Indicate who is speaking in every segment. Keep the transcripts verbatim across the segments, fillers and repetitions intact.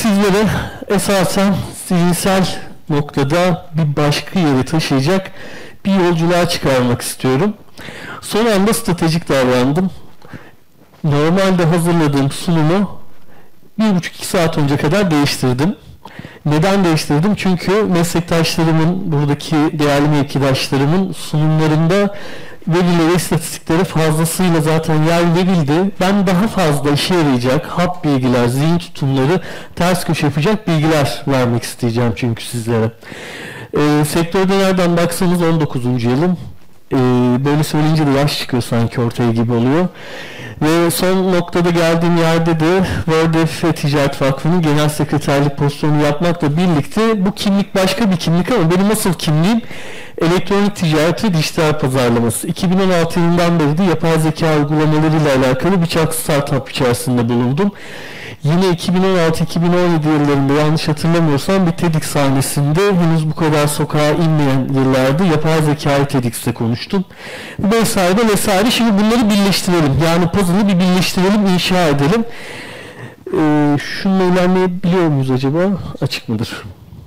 Speaker 1: sizlere esasen zihinsel noktada bir başka yere taşıyacak bir yolculuğa çıkarmak istiyorum. Son anda stratejik davrandım. Normalde hazırladığım sunumu bir buçuk iki saat önce kadar değiştirdim. Neden değiştirdim? Çünkü meslektaşlarımın, buradaki değerli mevkidaşlarımın sunumlarında verilere, istatistiklere fazlasıyla zaten yer verildi. Ben daha fazla işe yarayacak hap bilgiler, zihin tutumları ters köşe yapacak bilgiler vermek isteyeceğim çünkü sizlere. E, sektörde nereden baksanız on dokuzuncu yılım. E, böyle söyleyince de yaş çıkıyor sanki ortaya gibi oluyor. Ve son noktada geldiğim yerde de World ve Ticaret Vakfı'nın genel sekreterlik pozisyonu yapmakla birlikte bu kimlik başka bir kimlik ama benim asıl kimliğim elektronik ticaret ve dijital pazarlaması. iki bin on altı yılından beri de yapay zeka uygulamalarıyla alakalı birçok startup içerisinde bulundum. Yine iki bin on altı iki bin on yedi yıllarında yanlış hatırlamıyorsam bir TEDx sahnesinde henüz bu kadar sokağa inmeyen yıllarda yapay zekayı TEDx'te konuştum. Vesaire vesaire. Şimdi bunları birleştirelim. Yani puzzle'ı bir birleştirelim, inşa edelim. Ee, şununla ilerleyebiliyor muyuz acaba? Açık mıdır?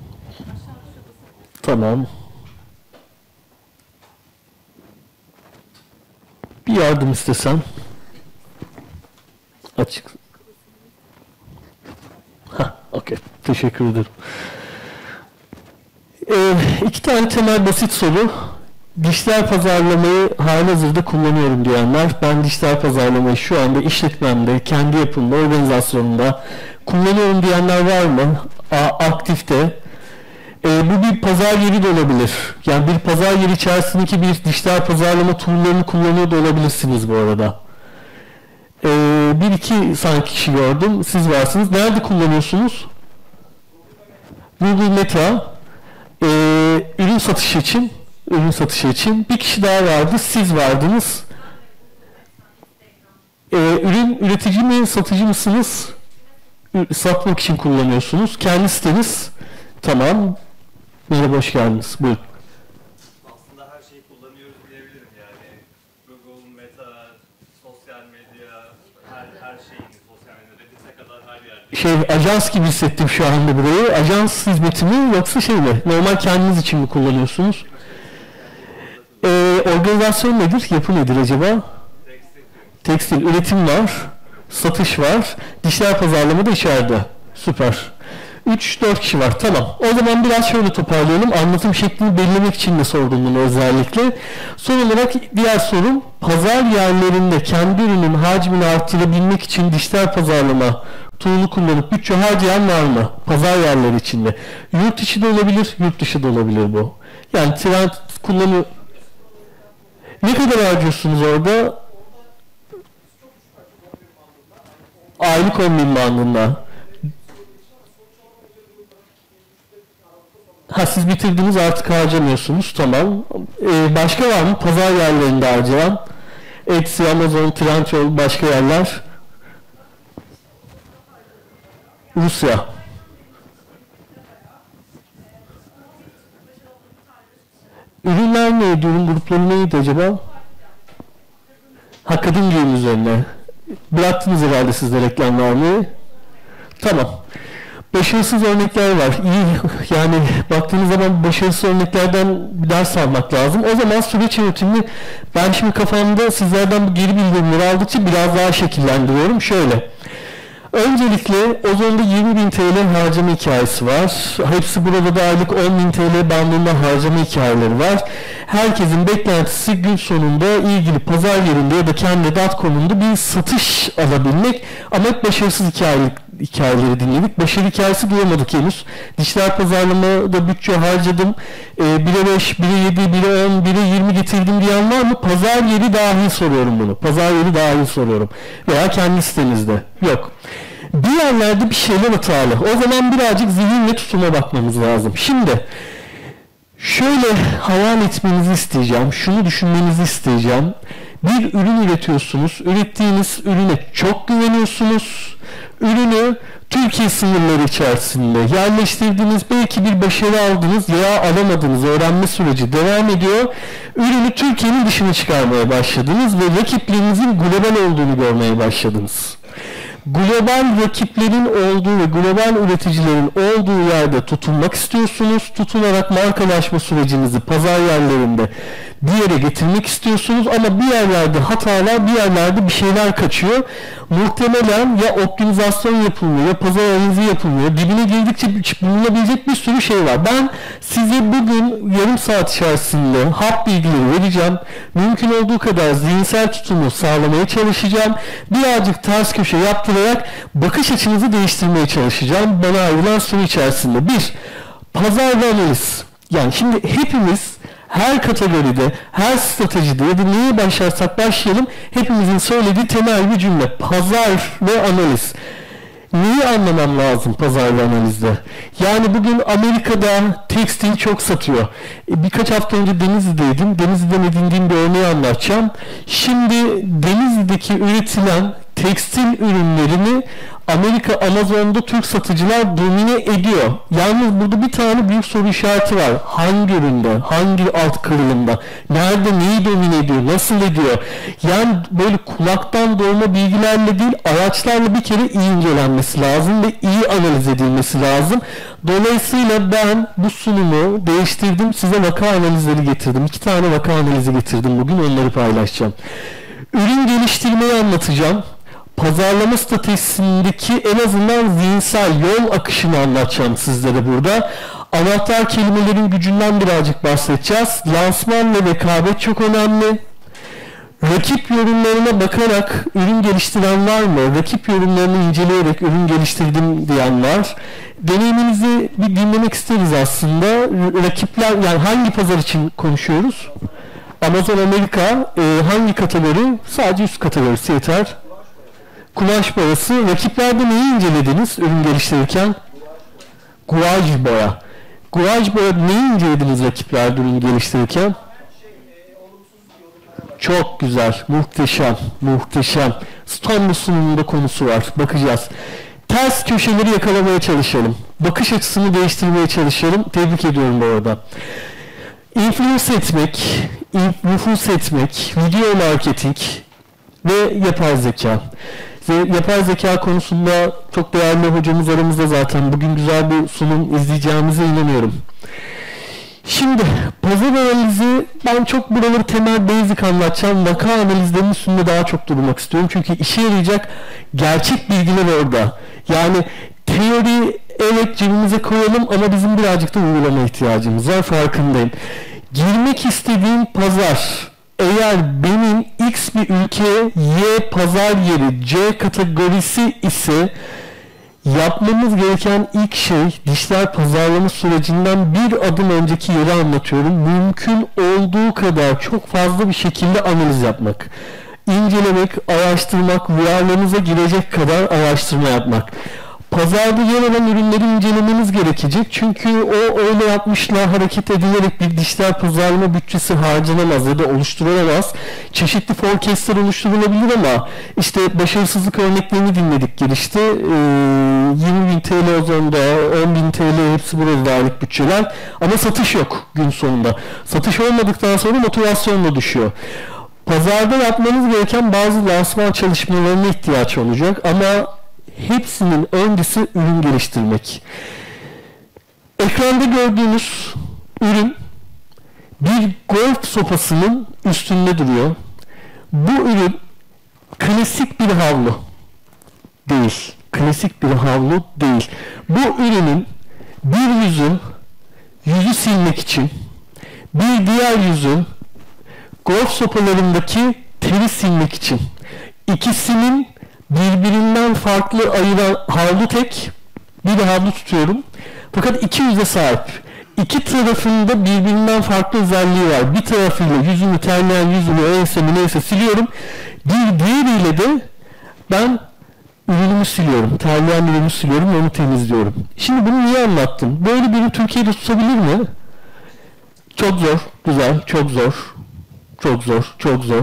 Speaker 1: Tamam. Bir yardım istesem. Açık. Hah, okey. Teşekkür ederim. Ee, iki tane temel basit soru. Dijital pazarlamayı halihazırda kullanıyorum diyenler, ben dijital pazarlamayı şu anda işletmemde, kendi yapımda, organizasyonumda kullanıyorum diyenler var mı? A, aktifte. Ee, bu bir pazar yeri de olabilir. Yani bir pazar yeri içerisindeki bir dijital pazarlama tool'larını kullanıyor da olabilirsiniz bu arada. Ee, bir iki sanki kişi gördüm. Siz varsınız. Nerede kullanıyorsunuz? Google Meta. Ee, ürün satışı için. Ürün satışı için. Bir kişi daha vardı. Siz vardınız. Ee, ürün üretici mi, satıcı mısınız? Satmak için kullanıyorsunuz. Kendi siteniz. Tamam. Merhaba, hoş geldiniz. Buyurun.
Speaker 2: Aslında her şeyi kullanıyoruz diyebilirim yani. Google, Meta, sosyal medya, her, her şeyin sosyal medya, Reddit'e kadar her yerde.
Speaker 1: Şey, ajans gibi hissettim şu anda burayı. Ajans hizmeti mi yoksa şey mi? Normal kendiniz için mi kullanıyorsunuz? Ee, organizasyon nedir? Yapı nedir acaba?
Speaker 2: Tekstil.
Speaker 1: Tekstil, üretim var. Satış var. Dijital pazarlama da içeride. Süper. üç dört kişi var. Tamam. O zaman biraz şöyle toparlayalım. Anlatım şeklini belirlemek için de sordum bunu özellikle. Son olarak diğer sorum, pazar yerlerinde kendi ürünün hacmini arttırabilmek için dijital pazarlama tool'u kullanıp bütçe harcayan var mı? Pazar yerleri içinde. Yurt içi de olabilir, yurt dışı da olabilir bu. Yani trend kullanı... Ne kadar harcıyorsunuz orada? Aylık on bin bandında. Ha, siz bitirdiniz, artık harcamıyorsunuz. Tamam. Ee, başka var mı? Pazar yerlerinde harcayan. Etsy, Amazon, Trendyol, başka yerler. Rusya. Ürünler neydi? Ürün grupları neydi acaba? Ha, kadın giyim üzerine. Bıraktınız herhalde siz de reklam vermeyi. Tamam. Başarısız örnekler var. İyi, yani baktığınız zaman başarısız örneklerden bir ders almak lazım. O zaman süreç yönetimini ben şimdi kafamda sizlerden bu geri bildirimleri aldıkça biraz daha şekillendiriyorum. Şöyle. Öncelikle Ozon'da yirmi bin T L harcama hikayesi var. Hepsi burada da aylık on bin T L bandında harcama hikayeleri var. Herkesin beklentisi gün sonunda ilgili pazar yerinde ya da kendi dot com'unda bir satış alabilmek, ama hep başarısız hikayelik, hikayeleri dinledik. Başarı hikayesi duyamadık henüz. Dijital pazarlamada bütçe harcadım. E, bire beş, bire yedi, bire on, bire yirmi getirdim diyen var mı? Pazar yeri dahil soruyorum bunu. Pazar yeri dahil soruyorum. Veya kendi sitenizde. Yok. Bir yerlerde bir şeyler hatalı. O zaman birazcık zihin ve tutuma bakmamız lazım. Şimdi şöyle hayal etmenizi isteyeceğim. Şunu düşünmenizi isteyeceğim. Bir ürün üretiyorsunuz. Ürettiğiniz ürüne çok güveniyorsunuz. Ürünü Türkiye sınırları içerisinde yerleştirdiğiniz, belki bir başarı aldınız ya alamadınız, öğrenme süreci devam ediyor. Ürünü Türkiye'nin dışına çıkarmaya başladınız ve rakiplerinizin global olduğunu görmeye başladınız. global rakiplerin olduğu ve global üreticilerin olduğu yerde tutunmak istiyorsunuz. Tutunarak markalaşma sürecinizi pazar yerlerinde bir yere getirmek istiyorsunuz ama bir yerlerde hatalar, bir yerlerde bir şeyler kaçıyor. Muhtemelen ya optimizasyon yapılmıyor, ya pazar analizi yapılmıyor. Dibine girdikçe bulunabilecek bir sürü şey var. Ben size bugün yarım saat içerisinde hap bilgileri vereceğim. Mümkün olduğu kadar zihinsel tutumu sağlamaya çalışacağım. Birazcık ters köşe yaptırarak bakış açınızı değiştirmeye çalışacağım. Bana ayrılan süre içerisinde. Bir, pazar ve analiz. Yani şimdi hepimiz her kategoride, her stratejide ya da neye başlarsak başlayalım, hepimizin söylediği temel bir cümle. Pazar ve analiz. Neyi anlamam lazım pazar ve analizde? Yani bugün Amerika'da tekstil çok satıyor. E, birkaç hafta önce Denizli'deydim. Denizli'den edindiğim bir örneği anlatacağım. Şimdi Denizli'deki üretilen tekstil ürünlerini Amerika Amazon'da Türk satıcılar domine ediyor. Yalnız burada bir tane büyük soru işareti var. Hangi üründe, hangi alt kırılımda, nerede neyi domine ediyor, nasıl ediyor? Yani böyle kulaktan dolma bilgilerle değil, araçlarla bir kere iyi incelenmesi lazım ve iyi analiz edilmesi lazım. Dolayısıyla ben bu sunumu değiştirdim, size vaka analizleri getirdim. İki tane vaka analizi getirdim bugün, onları paylaşacağım. Ürün geliştirmeyi anlatacağım. Pazarlama stratejisindeki en azından zihinsel yol akışını anlatacağım sizlere burada. Anahtar kelimelerin gücünden birazcık bahsedeceğiz. Lansman ve rekabet çok önemli. Rakip yorumlarına bakarak ürün geliştiren var mı? Rakip yorumlarını inceleyerek ürün geliştirdim diyen var. Deneyiminizi bir dinlemek isteriz aslında. Rakipler, yani hangi pazar için konuşuyoruz? Amazon Amerika, e, hangi kategori? Sadece üst kategorisi yeter. Kumaş boyası. Rakiplerde neyi incelediniz ürün geliştirirken? Guaj boya. Guaj boya neyi incelediniz rakiplerde ürün geliştirirken? Çok güzel. Muhteşem. Muhteşem. Stonlu sunumunda konusu var. Bakacağız. Ters köşeleri yakalamaya çalışalım. Bakış açısını değiştirmeye çalışalım. Tebrik ediyorum bu arada. İnfluence etmek, nüfuz etmek, video marketing ve yapay zeka. Yapay zeka konusunda çok değerli hocamız aramızda zaten. Bugün güzel bir sunum izleyeceğimize inanıyorum. Şimdi pazar analizi, ben çok buraları temel basic anlatacağım. Vaka analizlerinin üstünde daha çok durmak istiyorum. Çünkü işe yarayacak gerçek bilgiler orada. Yani teori evet cebimize koyalım ama bizim birazcık da uygulama ihtiyacımız var, farkındayım. Girmek istediğim pazar, eğer benim X bir ülke, Y pazar yeri, C kategorisi ise yapmamız gereken ilk şey dijital pazarlama sürecinden bir adım önceki yeri anlatıyorum. Mümkün olduğu kadar çok fazla bir şekilde analiz yapmak. İncelemek, araştırmak, rüyalarınıza girecek kadar araştırma yapmak. Pazarda yer alan ürünleri incelemeniz gerekecek. Çünkü o öyle yapmışlar, hareket edilerek bir dijital pazarlama bütçesi harcanamaz ya da oluşturulamaz. Çeşitli forecastler oluşturulabilir ama işte başarısızlık örneklerini dinledik girişte. Ee, yirmi bin T L ozonda, on bin T L hepsi burada aylık bütçeler. Ama satış yok gün sonunda. Satış olmadıktan sonra motivasyon da düşüyor. Pazarda yapmanız gereken bazı lansman çalışmalarına ihtiyaç olacak ama hepsinin öncesi ürün geliştirmek. Ekranda gördüğünüz ürün bir golf sopasının üstünde duruyor. Bu ürün klasik bir havlu değil. Klasik bir havlu değil. Bu ürünün bir yüzü yüzü silmek için, bir diğer yüzü golf sopalarındaki teri silmek için. İkisinin birbirinden farklı ayıran havlu tek, bir de havlu tutuyorum. Fakat iki yüze sahip. İki tarafında birbirinden farklı özelliği var. Bir tarafıyla yüzümü, terleyen yüzümü, ensemi neyse siliyorum. Bir diğeriyle de ben ürünümü siliyorum. Terleyen ürünümü siliyorum, onu temizliyorum. Şimdi bunu niye anlattım? Böyle biri Türkiye'de tutabilir mi? Çok zor, güzel, çok zor. Çok zor, çok zor.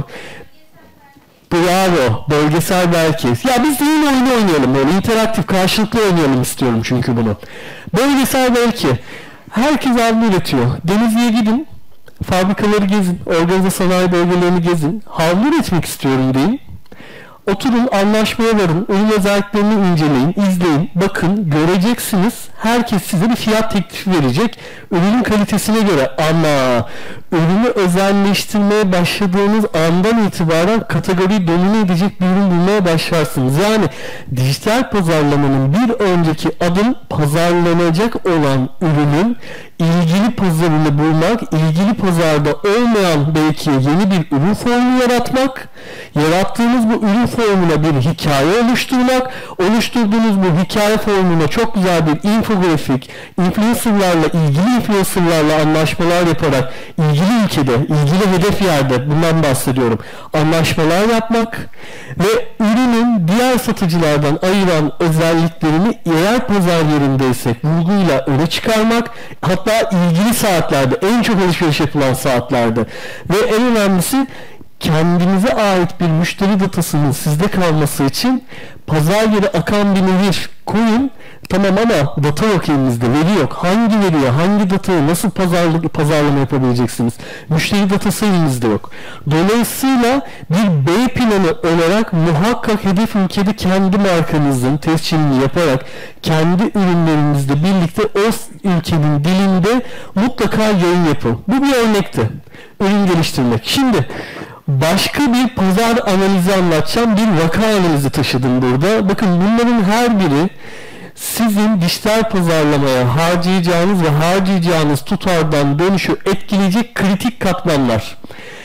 Speaker 1: Bravo, bölgesel merkez. Ya biz yine oyunu oynayalım, böyle interaktif, karşılıklı oynayalım istiyorum çünkü bunu. Bölgesel belki. Herkes havlu üretiyor. Denizli'ye gidin, fabrikaları gezin, organize sanayi bölgelerini gezin. Havlu üretmek istiyorum deyin. Oturun, anlaşmaya varın, ürün özelliklerini inceleyin, izleyin, bakın, göreceksiniz. Herkes size bir fiyat teklifi verecek ürünün kalitesine göre, ama ürünü özelleştirmeye başladığınız andan itibaren kategoriyi domine edecek bir ürün bulmaya başlarsınız. Yani dijital pazarlamanın bir önceki adım pazarlanacak olan ürünün ilgili pazarını bulmak, ilgili pazarda olmayan belki yeni bir ürün formu yaratmak, yarattığınız bu ürün formuna bir hikaye oluşturmak, oluşturduğunuz bu hikaye formuna çok güzel bir infografik, influencerlarla, ilgili influencerlarla anlaşmalar yaparak, ilgili ülkede, ilgili hedef yerde, bundan bahsediyorum, anlaşmalar yapmak ve ürünün diğer satıcılardan ayıran özelliklerini eğer pazar yerindeysek vurguyla öne çıkarmak, hatta ilgili saatlerde, en çok alışveriş yapılan saatlerde ve en önemlisi kendinize ait bir müşteri datasının sizde kalması için pazar yeri akan bir nehir koyun. Tamam, ama data yok elinizde, veri yok. Hangi veriye, hangi datayı nasıl pazarlık, pazarlama yapabileceksiniz? Müşteri datası elinizde yok. Dolayısıyla bir B planı olarak muhakkak hedef ülkede kendi markanızın tescilini yaparak kendi ürünlerinizle birlikte o ülkenin dilinde mutlaka yayın yapın. Bu bir örnekti. Ürün geliştirmek. Şimdi başka bir pazar analizi anlatacağım. Bir vaka analizi taşıdım burada. Bakın, bunların her biri sizin dijital pazarlamaya harcayacağınız ve harcayacağınız tutardan dönüşü etkileyecek kritik katmanlar.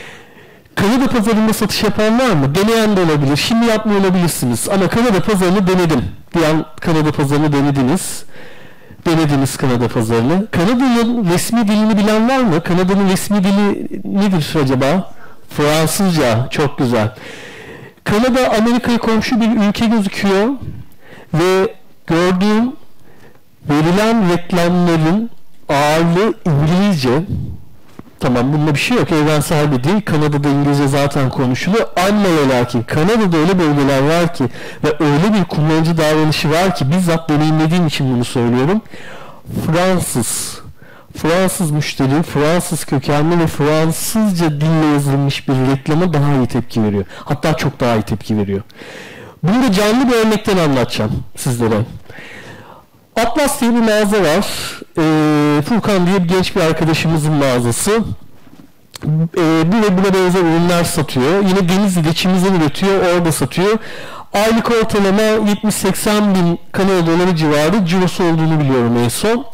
Speaker 1: Kanada pazarında satış yapan var mı? Deneyen de olabilir. Şimdi yapmıyor olabilirsiniz. Ama Kanada pazarını denedim. Bir an Kanada pazarını denediniz. Denediniz Kanada pazarını. Kanada'nın resmi dilini bilen var mı? Kanada'nın resmi dili nedir acaba? Fransızca. Çok güzel. Kanada Amerika'ya komşu bir ülke gözüküyor ve gördüğüm verilen reklamların ağırlığı İngilizce. Tamam, bunda bir şey yok. Evrensel bir dil. Kanada'da İngilizce zaten konuşuluyor. Ama ve lakin Kanada'da öyle bölgeler var ki ve öyle bir kullanıcı davranışı var ki, bizzat deneyimlediğim için bunu söylüyorum. Fransız. Fransız müşteri, Fransız kökenli ve Fransızca dille yazılmış bir reklama daha iyi tepki veriyor. Hatta çok daha iyi tepki veriyor. Bunu da canlı bir örnekten anlatacağım sizlere. Atlas diye bir mağaza var. Ee, Furkan diye bir genç bir arkadaşımızın mağazası. Ee, bu ve buna benzer ürünler satıyor. Yine Denizli'de çimizden üretiyor, orada satıyor. Aylık ortalama yetmiş seksen bin Kanada doları civarı cirosu olduğunu biliyorum en son.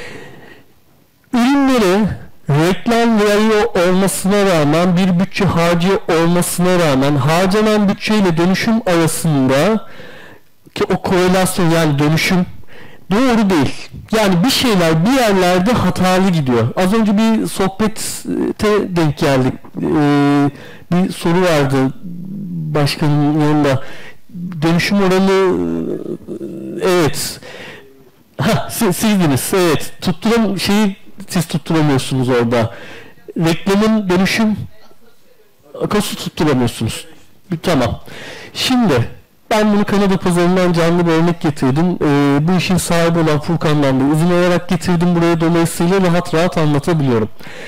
Speaker 1: Ürünleri reklam veriyor olmasına rağmen, bir bütçe harcıyor olmasına rağmen, harcanan bütçeyle dönüşüm arasında ki o korelasyon, yani dönüşüm doğru değil. Yani bir şeyler bir yerlerde hatalı gidiyor. Az önce bir sohbete denk geldik. Ee, bir soru vardı başkanın yanında. Dönüşüm oranı, evet. Ha, siz, sizdiniz. Evet. Tutturam şeyi siz tutturamıyorsunuz orada. Reklamın dönüşüm akası tutturamıyorsunuz. Tamam. Şimdi ben bunu Kanada pazarından canlı bir örnek getirdim. Ee, bu işin sahibi olan Furkan'dan da izin alarak getirdim buraya, dolayısıyla rahat rahat anlatabiliyorum.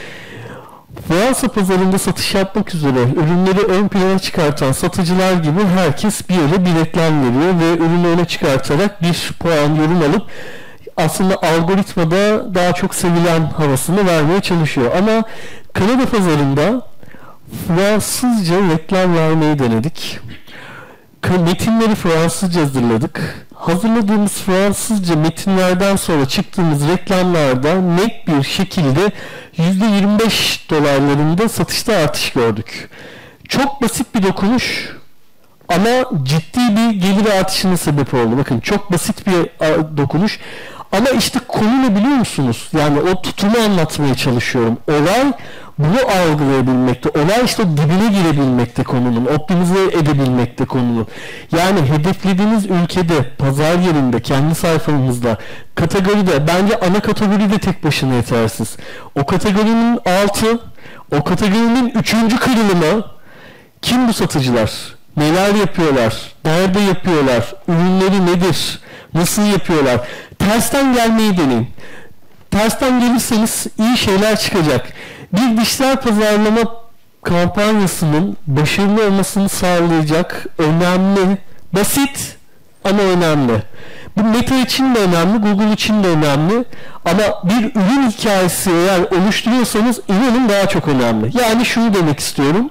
Speaker 1: Fransa pazarında satış yapmak üzere ürünleri ön plana çıkartan satıcılar gibi herkes bir yere bir reklam veriyor ve ürünü öne çıkartarak bir puan, yorum alıp aslında algoritmada daha çok sevilen havasını vermeye çalışıyor. Ama Kanada pazarında Fransızca reklam vermeyi denedik. Metinleri Fransızca hazırladık. Hazırladığımız Fransızca metinlerden sonra çıktığımız reklamlarda net bir şekilde yüzde yirmi beş dolarlarında satışta artış gördük. Çok basit bir dokunuş ama ciddi bir gelir artışına sebep oldu. Bakın, çok basit bir dokunuş ama işte konu ne biliyor musunuz? Yani o tutumu anlatmaya çalışıyorum. Olay bunu algılayabilmekte. Olay işte dibine girebilmekte konunun. Optimize edebilmekte konunun. Yani hedeflediğiniz ülkede, pazar yerinde, kendi sayfanızda, kategoride, bence ana kategori de tek başına yetersiz. O kategorinin altı, o kategorinin üçüncü kırılımı kim bu satıcılar? Neler yapıyorlar? Nerede yapıyorlar? Ürünleri nedir? Nasıl yapıyorlar? Tersten gelmeyi deneyin. Tersten gelirseniz iyi şeyler çıkacak. Bir dijital pazarlama kampanyasının başarılı olmasını sağlayacak önemli, basit ama önemli. Bu Meta için de önemli, Google için de önemli ama bir ürün hikayesi eğer oluşturuyorsanız inanın daha çok önemli. Yani şunu demek istiyorum.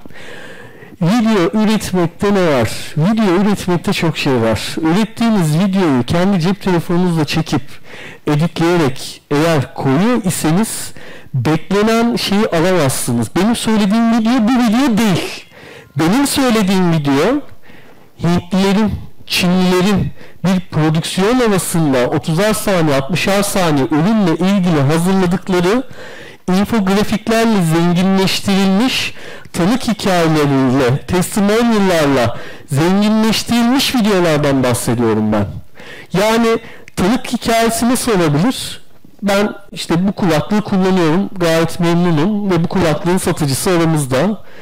Speaker 1: Video üretmekte ne var? Video üretmekte çok şey var. Ürettiğiniz videoyu kendi cep telefonunuzla çekip editleyerek eğer koyuyor iseniz beklenen şeyi alamazsınız. Benim söylediğim video bu video değil. Benim söylediğim video Hintlilerin, Çinlilerin bir prodüksiyon havasında otuzar saniye, altmışar saniye ürünle ilgili hazırladıkları infografiklerle zenginleştirilmiş, tanık hikayeleriyle, testimonyallarla zenginleştirilmiş videolardan bahsediyorum ben. Yani tanık hikayesi nasıl olabilir? Ben işte bu kulaklığı kullanıyorum, gayet memnunum ve bu kulaklığın satıcısı aramızda.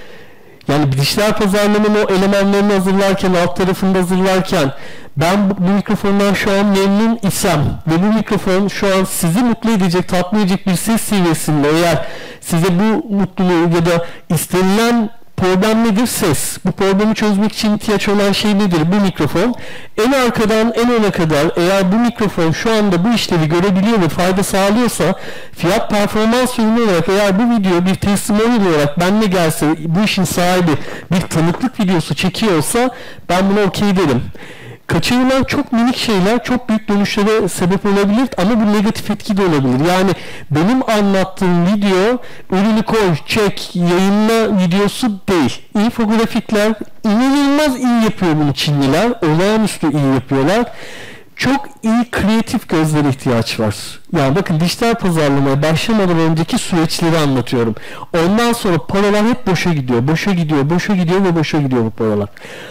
Speaker 1: Yani dijital pazarlamanın o elemanlarını hazırlarken, alt tarafında hazırlarken ben bu, bu mikrofondan şu an memnun isem ve bu mikrofon şu an sizi mutlu edecek, tatmin edecek bir ses seviyesinde, eğer size bu mutluluğu ya da istenilen problem nedir? Ses. Bu problemi çözmek için ihtiyaç olan şey nedir? Bu mikrofon. En arkadan en öne kadar eğer bu mikrofon şu anda bu işlevi görebiliyor ve fayda sağlıyorsa, fiyat performans ürünü olarak eğer bu video bir testimonial olarak benimle gelse, bu işin sahibi bir tanıklık videosu çekiyorsa ben buna okey derim. Kaçırılan çok minik şeyler çok büyük dönüşlere sebep olabilir ama bu negatif etki de olabilir. Yani benim anlattığım video ürünü koy, çek, yayınla videosu değil. İnfografikler inanılmaz iyi yapıyor bunu Çinliler. Olağanüstü iyi yapıyorlar. Çok iyi kreatif gözlere ihtiyaç var. Yani bakın dijital pazarlamaya başlamadan önceki süreçleri anlatıyorum. Ondan sonra paralar hep boşa gidiyor. Boşa gidiyor, boşa gidiyor ve boşa gidiyor bu paralar.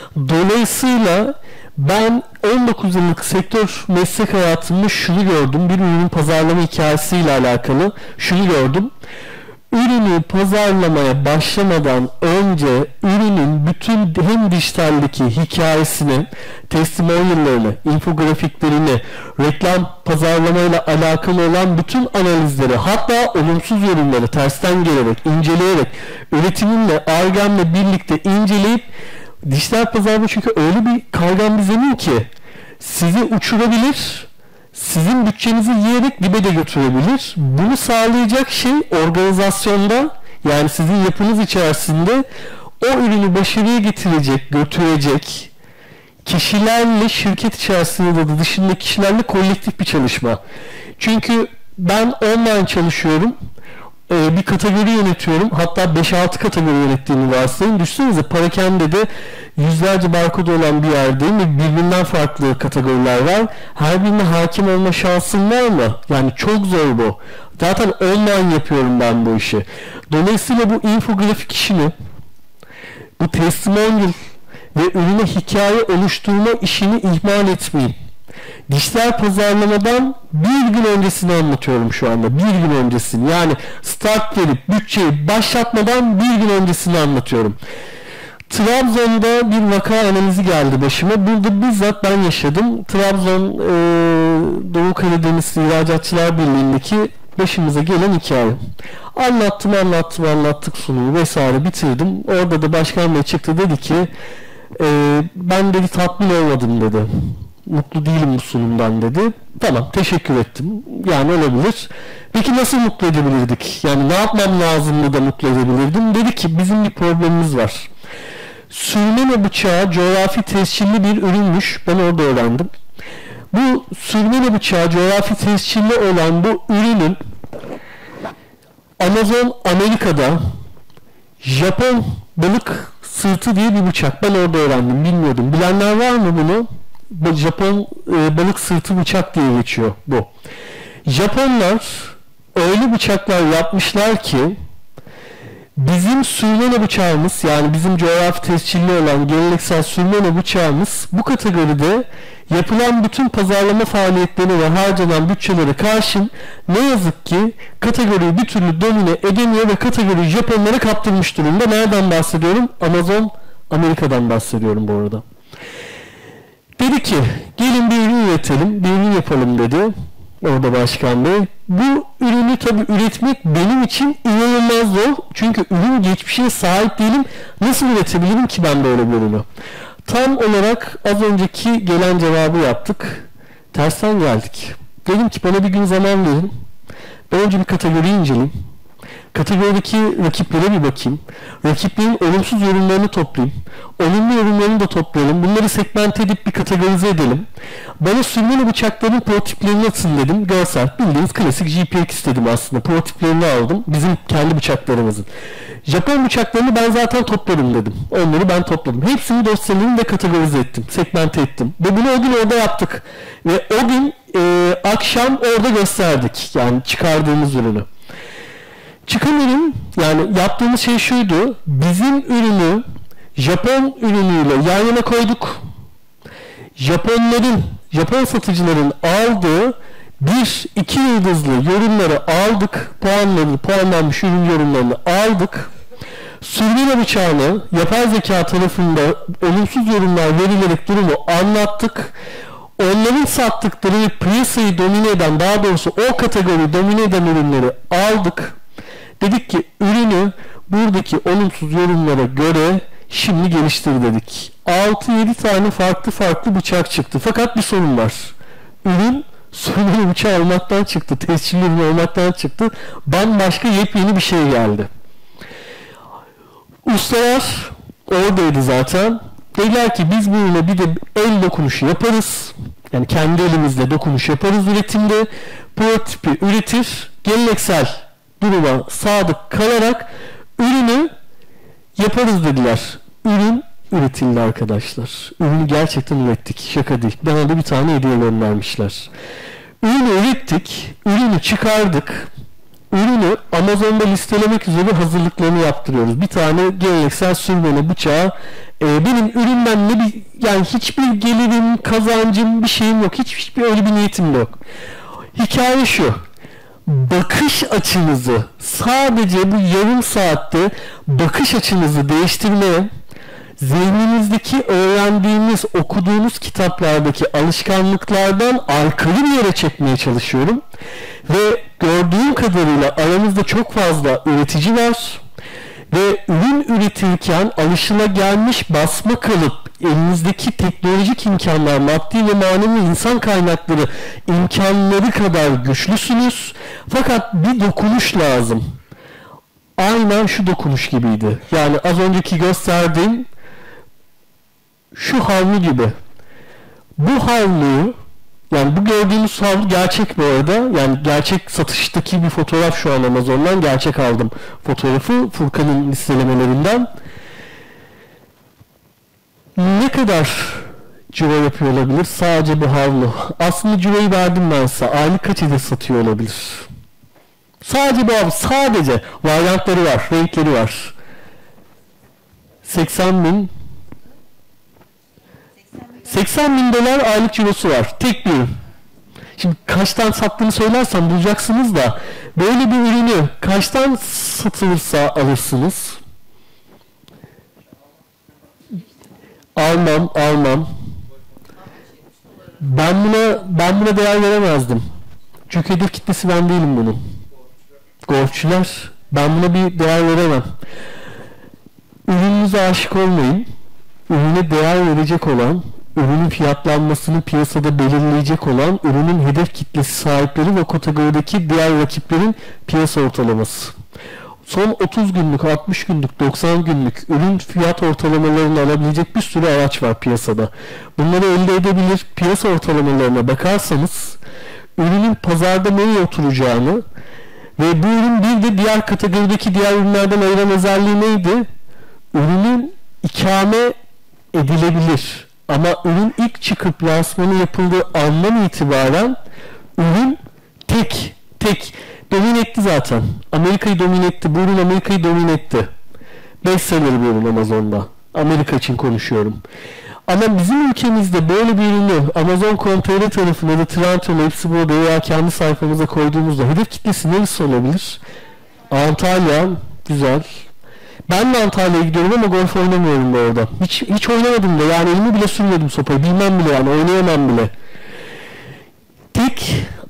Speaker 1: Dolayısıyla ben on dokuz yıllık sektör meslek hayatımda şunu gördüm. Bir ürünün pazarlama hikayesiyle alakalı şunu gördüm. Ürünü pazarlamaya başlamadan önce ürünün bütün hem dijitaldeki hikayesini, testimonyallerini, infografiklerini, reklam pazarlamayla alakalı olan bütün analizleri, hatta olumsuz yorumları tersten gelerek, inceleyerek, üretimimle, Ar-Ge'mle birlikte inceleyip, dijital pazarlama çünkü öyle bir kaygan bir zemin ki sizi uçurabilir, sizin bütçenizi yiyerek dibe de götürebilir. Bunu sağlayacak şey organizasyonda, yani sizin yapınız içerisinde o ürünü başarıya getirecek, götürecek kişilerle, şirket içerisinde de dışındaki kişilerle kolektif bir çalışma. Çünkü ben online çalışıyorum. Bir kategori yönetiyorum. Hatta beş altı kategori yönettiğini varsayın. Düşünsenize, Parakende'de yüzlerce barkod olan bir yerdeyim ve birbirinden farklı kategoriler var. Her birine hakim olma şansım var mı? Yani çok zor bu. Zaten online yapıyorum ben bu işi. Dolayısıyla bu infografik işini, bu testimonial ve ürüne hikaye oluşturma işini ihmal etmeyin. Dijital pazarlamadan bir gün öncesini anlatıyorum şu anda. Bir gün öncesini. Yani start verip bütçeyi başlatmadan bir gün öncesini anlatıyorum. Trabzon'da bir vaka analizi geldi başıma. Burada bizzat ben yaşadım. Trabzon e, Doğu Karadeniz İhracatçılar Birliği'ndeki başımıza gelen hikaye. Anlattım anlattım anlattık sunumu vesaire bitirdim. Orada da başkan bey çıktı, dedi ki e, ben dedi tatmin olmadım dedi. Mutlu değilim bu sunumdan dedi. Tamam, teşekkür ettim. Yani olabilir. Peki nasıl mutlu edebilirdik? Yani ne yapmam lazımdı da mutlu edebilirdim? Dedi ki bizim bir problemimiz var. Sürmene bıçağı coğrafi tescilli bir ürünmüş. Ben orada öğrendim. Bu sürmene bıçağı coğrafi tescilli olan bu ürünün Amazon Amerika'da Japon balık sırtı diye bir bıçak. Ben orada öğrendim. Bilmiyordum. Bilenler var mı bunu? Japon e, balık sırtı bıçak diye geçiyor bu. Japonlar öyle bıçaklar yapmışlar ki bizim sürmene bıçağımız, yani bizim coğrafi tescilli olan geleneksel sürmene bıçağımız bu kategoride yapılan bütün pazarlama faaliyetlerine ve harcanan bütçelere karşın ne yazık ki kategoriyi bir türlü domine edemiyor ve kategoriyi Japonlara kaptırmış durumda. Nereden bahsediyorum? Amazon Amerika'dan bahsediyorum bu arada. Dedi ki gelin bir ürün üretelim, bir ürün yapalım dedi. orada Başkan Bey. Bu ürünü tabii üretmek benim için inanılmaz zor. Çünkü ürün geçmişine sahip değilim. Nasıl üretebilirim ki ben böyle bir ürünü? Tam olarak az önceki gelen cevabı yaptık. Tersten geldik. Dedim ki bana bir gün zaman verin. Ben önce bir kategoriyi inceleyeyim. Kategorideki rakiplere bir bakayım. Rakiplerin olumsuz yorumlarını toplayayım. Olumlu yorumlarını da toplayalım. Bunları segmente edip bir kategorize edelim. Bana sürmeli bıçakların prototiplerini atın dedim. Görsel. Bildiğiniz klasik J P X istedim aslında. Prototiplerini aldım. Bizim kendi bıçaklarımızın. Japon bıçaklarını ben zaten topladım dedim. Onları ben topladım. Hepsini dosyalarını da kategorize ettim. Segmente ettim. Ve bunu o gün orada yaptık. Ve o gün e, akşam orada gösterdik. Yani çıkardığımız ürünü. Çıkan ürün, yani yaptığımız şey şuydu, bizim ürünü Japon ürünüyle yan yana koyduk. Japonların, Japon satıcıların aldığı bir, iki yıldızlı yorumları aldık, puanları, puanlanmış ürün yorumlarını aldık. Sürgüne bıçağını yapay zeka tarafında olumsuz yorumlar verilerek durumu anlattık. Onların sattıkları ve piyasayı domine eden, daha doğrusu o kategori domine eden ürünleri aldık. Dedik ki ürünü buradaki olumsuz yorumlara göre şimdi geliştir dedik. altı yedi tane farklı farklı bıçak çıktı. Fakat bir sorun var. Ürün sürgülü bıçağı olmaktan çıktı. Tescilli ürün olmaktan çıktı. Bambaşka yepyeni bir şey geldi. Ustalar oradaydı zaten. Dediler ki biz bu ürüne bir de el dokunuşu yaparız. Yani kendi elimizle dokunuş yaparız üretimde. Prototipi üretir. Geleneksel duruma sadık kalarak ürünü yaparız dediler. Ürün üretildi arkadaşlar. Ürünü gerçekten ürettik. Şaka değil. Bana da bir tane hediye göndermişler. Ürünü ürettik. Ürünü çıkardık. Ürünü Amazon'da listelemek üzere hazırlıklarını yaptırıyoruz. Bir tane geleneksel sürmeli bıçağı. Ee, benim üründen ne bir, yani hiçbir gelirim, kazancım, bir şeyim yok. Hiç, hiçbir öyle bir niyetim yok. Hikaye şu. Bakış açınızı sadece bu yarım saatte bakış açınızı değiştirmeye, zihninizdeki öğrendiğiniz, okuduğunuz kitaplardaki alışkanlıklardan aykırı bir yere çekmeye çalışıyorum. Ve gördüğüm kadarıyla aramızda çok fazla üretici var. Ve ürün üretirken alışılagelmiş basma kalıp elinizdeki teknolojik imkanlar, maddi ve manevi insan kaynakları imkanları kadar güçlüsünüz. Fakat bir dokunuş lazım. Aynen şu dokunuş gibiydi. Yani az önceki gösterdiğim şu havlu gibi. Bu havluyu, yani bu gördüğünüz havlu gerçek bu arada. Yani gerçek satıştaki bir fotoğraf şu an Amazon'dan. Gerçek aldım fotoğrafı Furkan'ın listelemelerinden. Ne kadar ciro yapıyor olabilir? Sadece bu havlu. Aslında ciroyu verdim ben size. Aylık kaç adet satıyor olabilir? Sadece bu havlu. Sadece. Varyantları var. Renkleri var. seksen bin seksen bin dolar aylık cirosu var. Tek bir ürün. Şimdi kaçtan sattığını söylersem bulacaksınız da böyle bir ürünü kaçtan satılırsa alırsınız? Almam, almam. Ben buna ben buna değer veremezdim. Çünkü hedef kitlesi ben değilim bunun. Golfçüler. Ben buna bir değer veremem. Ürününüze aşık olmayın. Ürüne değer verecek olan, ürünün fiyatlanmasını piyasada belirleyecek olan ürünün hedef kitlesi sahipleri ve kategorideki diğer rakiplerin piyasa ortalaması. Son otuz günlük, altmış günlük, doksan günlük ürün fiyat ortalamalarını alabilecek bir sürü araç var piyasada. Bunları elde edebilir, piyasa ortalamalarına bakarsanız ürünün pazarda nereye oturacağını ve bu ürün bir de diğer kategorideki diğer ürünlerden ayıran özelliği neydi? Ürünün ikame edilebilir. Ama ürün ilk çıkıp lansmanı yapıldığı andan itibaren ürün tek, tek domine etti zaten. Amerika'yı domine etti. Bu ürün Amerika'yı domine etti. beş senedir bir ürün Amazon'da. Amerika için konuşuyorum. Ama bizim ülkemizde böyle bir ürünü Amazon nokta com nokta tr tarafında da Trendyol hepsi burada veya kendi sayfamıza koyduğumuzda hedef kitlesi neresi olabilir? Antalya, güzel. Ben de Antalya'ya gidiyorum ama golf oynamıyorum bu arada. Hiç, hiç oynamadım da, yani elimi bile sürmedim sopayı. Bilmem bile, yani oynayamam bile. Tek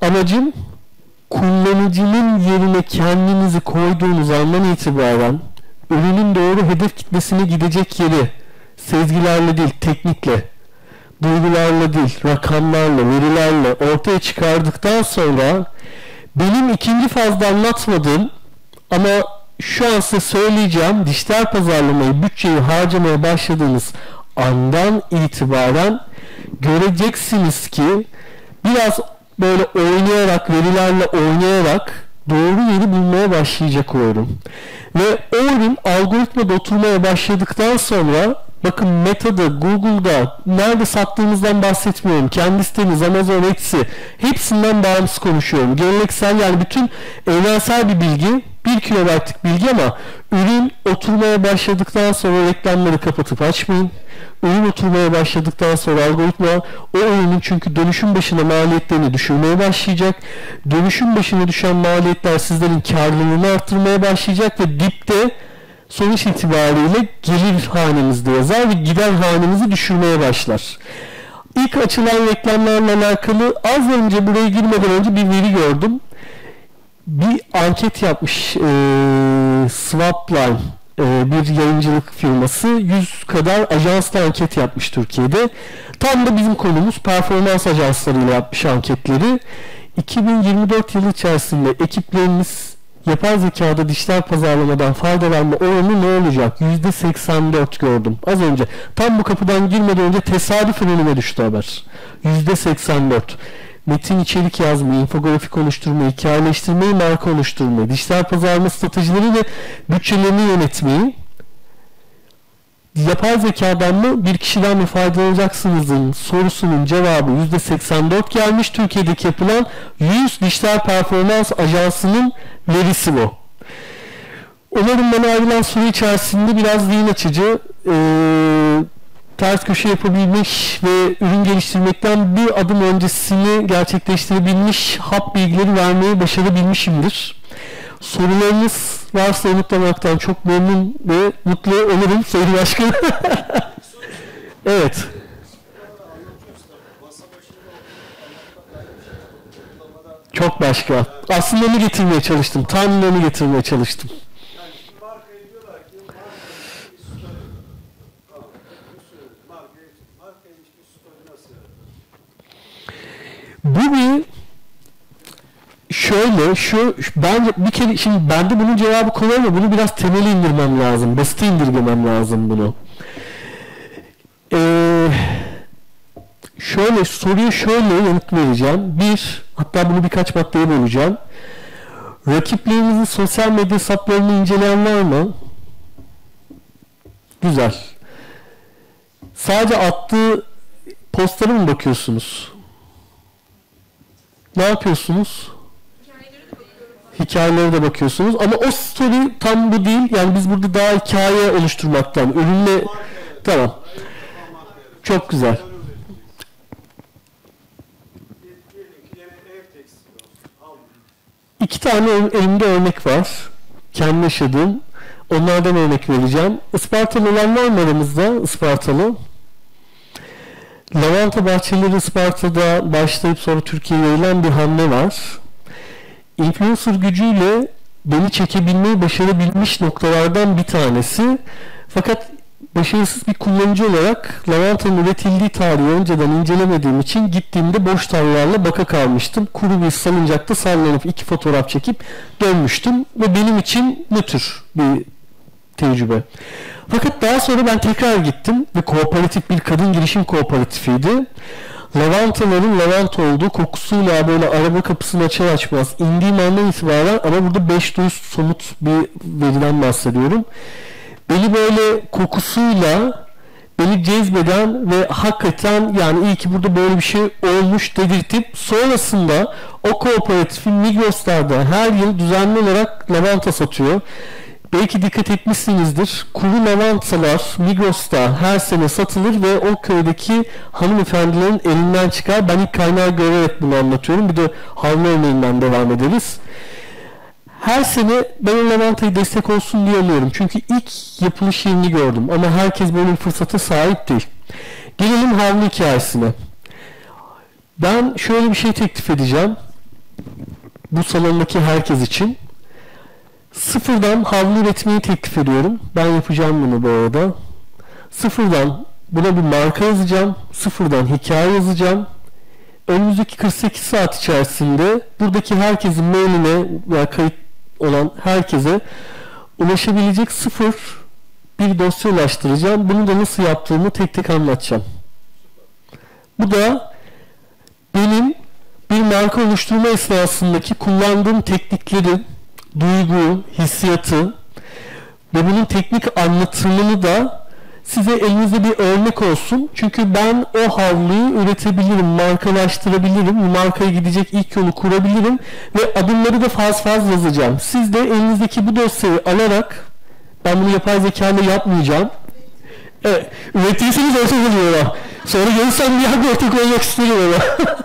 Speaker 1: amacım kullanıcının yerine kendinizi koyduğunuz andan itibaren ürünün doğru hedef kitlesine gidecek yeri sezgilerle değil, teknikle, duygularla değil, rakamlarla, verilerle ortaya çıkardıktan sonra benim ikinci fazla anlatmadığım ama şu an size söyleyeceğim dijital pazarlamayı, bütçeyi harcamaya başladığınız andan itibaren göreceksiniz ki biraz böyle oynayarak, verilerle oynayarak doğru yeri bulmaya başlayacak o ürün. Ve o ürün algoritmada oturmaya başladıktan sonra bakın Meta'da, Google'da nerede sattığımızdan bahsetmiyorum. Kendi sitemiz, Amazon, Etsy hepsinden bağımsız konuşuyorum. Geleneksel yani bütün evrensel bir bilgi, bir kilobaytlık bilgi ama ürün oturmaya başladıktan sonra reklamları kapatıp açmayın. Ürün oturmaya başladıktan sonra algoritma o ürünün çünkü dönüşüm başına maliyetlerini düşürmeye başlayacak. Dönüşüm başına düşen maliyetler sizlerin karlılığını arttırmaya başlayacak ve dipte sonuç itibariyle gelir hanenizde yazar ve gider hanenizi düşürmeye başlar. İlk açılan reklamlarla alakalı az önce buraya girmeden önce bir veri gördüm. Bir anket yapmış e, Swapline e, bir yayıncılık firması. yüz kadar ajansla anket yapmış Türkiye'de. Tam da bizim konumuz performans ajanslarıyla yapmış anketleri. iki bin yirmi dört yılı içerisinde ekipleriniz yapay zekada dijital pazarlamadan faydalanma oranı ne olacak? yüzde seksen dört gördüm. Az önce tam bu kapıdan girmeden önce tesadüfen önüme düştü haber. yüzde seksen dört. Metin içerik yazmayı, infografik oluşturmayı, hikayeleştirmeyi, marka oluşturmayı, dijital pazarlama stratejileri ve bütçelerini yönetmeyi, yapay zekadan mı bir kişiden mi faydalanacaksınızın sorusunun cevabı yüzde seksen dört gelmiş. Türkiye'deki yapılan yüz dijital performans ajansının verisi bu. Umarım bana ayrılan süre içerisinde biraz zihin açıcı, e, ters köşe yapabilmiş ve ürün geliştirmekten bir adım öncesini gerçekleştirebilmiş hap bilgileri vermeyi başarabilmişimdir. Sorularınız varsa yanıtlamaktan çok memnun ve mutlu olurum Sayın Başkanım. Evet. Çok başka. Aslında onu getirmeye çalıştım. Tam onu getirmeye çalıştım. Bu bir şöyle, şu, bence bir kere, şimdi bende bunun cevabı kolay ama bunu biraz temeli indirmem lazım, basite indirgemem lazım bunu. Ee, şöyle, soruya şöyle yanıt vereceğim. Bir, hatta bunu birkaç maddeye böleceğim. Rakiplerinizin sosyal medya hesaplarını inceleyen var mı? Güzel. Sadece attığı postlara mı bakıyorsunuz? Ne yapıyorsunuz? Hikayelere de bakıyorsunuz ama o story tam bu değil. Yani biz burada daha hikaye oluşturmaktan, ürünle, tamam. Çok güzel. İki tane elimde örnek var. Kendi yaşadığım. Onlardan örnek vereceğim. Ispartalı olan var mı aramızda? Ispartalı. Lavanta bahçeleri Isparta'da başlayıp sonra Türkiye'ye yayılan bir hamle var. Influencer gücüyle beni çekebilmeyi başarabilmiş noktalardan bir tanesi. Fakat başarısız bir kullanıcı olarak lavantanın üretildiği tarihi önceden incelemediğim için gittiğimde boş tarlalarla baka kalmıştım. Kuru bir salıncakta sallanıp iki fotoğraf çekip dönmüştüm ve benim için nötr bir tecrübe. Fakat daha sonra ben tekrar gittim ve kooperatif bir kadın girişim kooperatifiydi. Lavantaların lavanta olduğu, kokusuyla böyle araba kapısını açar açmaz indiğim andan itibaren, ama burada beş duyu somut bir veriden bahsediyorum. Beni böyle kokusuyla beni cezbeden ve hakikaten yani iyi ki burada böyle bir şey olmuş dedirtip sonrasında o kooperatifin Migros'larda her yıl düzenli olarak lavanta satıyor. Belki dikkat etmişsinizdir. Kuru lavantalar Migros'ta her sene satılır ve o köydeki hanımefendilerin elinden çıkar. Ben ilk kaynağı görerek bunu anlatıyorum. Bir de havlu örneğinden devam ederiz. Her sene ben o lavantayı destek olsun diye alıyorum. Çünkü ilk yapılış yerini gördüm. Ama herkes böyle bir fırsata sahip değil. Gelelim havlu hikayesine. Ben şöyle bir şey teklif edeceğim. bu salondaki herkes için sıfırdan havlu üretmeyi teklif ediyorum. Ben yapacağım bunu bu arada. Sıfırdan buna bir marka yazacağım. Sıfırdan hikaye yazacağım. Önümüzdeki kırk sekiz saat içerisinde buradaki herkesin mailine veya kayıt olan herkese ulaşabilecek sıfır bir dosya ulaştıracağım. Bunu da nasıl yaptığımı tek tek anlatacağım. Bu da benim bir marka oluşturma esnasındaki kullandığım teknikleri, duygu, hissiyatı ve bunun teknik anlatımını da size elinizde bir örnek olsun. Çünkü ben o havluyu üretebilirim, markalaştırabilirim, markaya gidecek ilk yolu kurabilirim ve adımları da faz faz yazacağım. Siz de elinizdeki bu dosyayı alarak, ben bunu yapay zeka ile yapmayacağım. Evet, üretirseniz ortak oluyor. Sonra gelirsem bir yerde ortak olmak istiyorum.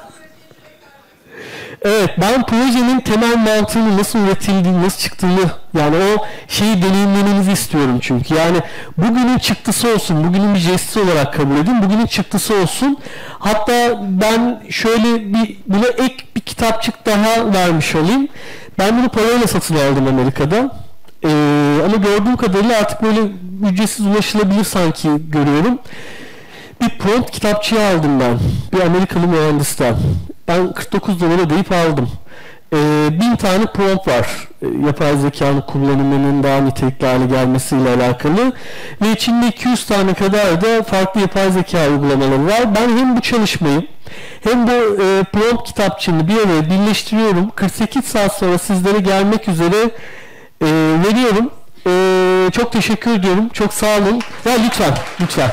Speaker 1: Evet, ben projenin temel mantığını nasıl üretildiğini, nasıl çıktığını, yani o şeyi deneyimlemenizi istiyorum çünkü. Yani bugünün çıktısı olsun, bugünün bir jesti olarak kabul edin, bugünün çıktısı olsun. Hatta ben şöyle bir, buna ek bir kitapçık daha vermiş olayım. Ben bunu parayla satın aldım Amerika'da. Ee, ama gördüğüm kadarıyla artık böyle ücretsiz ulaşılabilir sanki görüyorum. Bir prompt kitapçığı aldım ben, bir Amerikalı mühendisten. Ben kırk dokuz dolar ödeyip aldım. Ee, bin tane prompt var. Ee, yapay zekanın kullanımının daha nitelikli hale gelmesiyle alakalı. Ve içinde iki yüz tane kadar da farklı yapay zeka uygulamaları var. Ben hem bu çalışmayı hem bu e, prompt kitapçığını bir araya birleştiriyorum. kırk sekiz saat sonra sizlere gelmek üzere e, veriyorum. E, çok teşekkür ediyorum. Çok sağ olun. Ya lütfen, lütfen.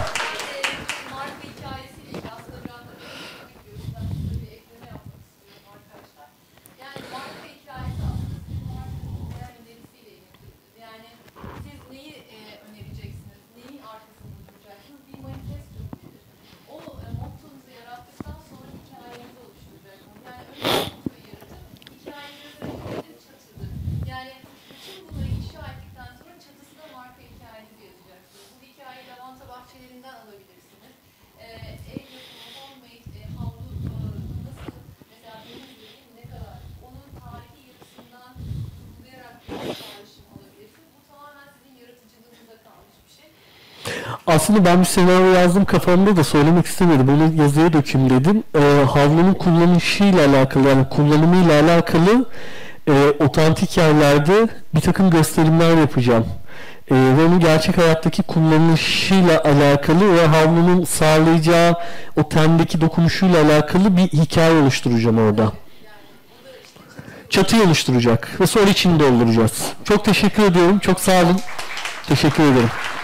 Speaker 1: Aslında ben bir senaryo yazdım kafamda da söylemek istemedim. Bunu yazıya dökeyim dedim. E, havlunun kullanışıyla alakalı, yani kullanımıyla alakalı e, otantik yerlerde bir takım gösterimler yapacağım. E, ve onun gerçek hayattaki kullanışıyla alakalı ve havlunun sağlayacağı o tendeki dokunuşuyla alakalı bir hikaye oluşturacağım orada. Çatıyı oluşturacak ve sonra içini dolduracağız. Çok teşekkür ediyorum. Çok sağ olun. Teşekkür ederim.